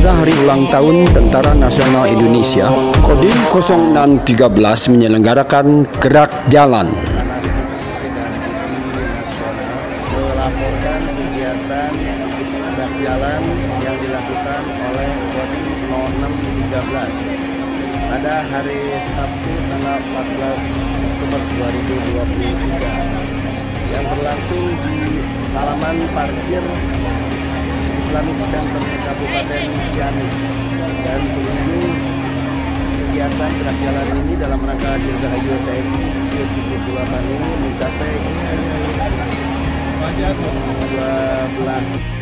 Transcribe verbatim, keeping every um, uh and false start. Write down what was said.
menjaga hari ulang tahun Tentara Nasional Indonesia, Kodim nol enam tiga belas menyelenggarakan gerak jalan. Melaporkan kegiatan gerak jalan yang dilakukan oleh Kodim nol enam tiga belas pada hari Sabtu tanggal empat belas Oktober dua ribu dua puluh tiga yang berlangsung di halaman parkir Islamic Center Kabupaten Ciamis, dan berujung kegiatan gerak jalan ini dalam rangka Dirgahayu T N I ke tujuh puluh delapan ini mencapai dua belas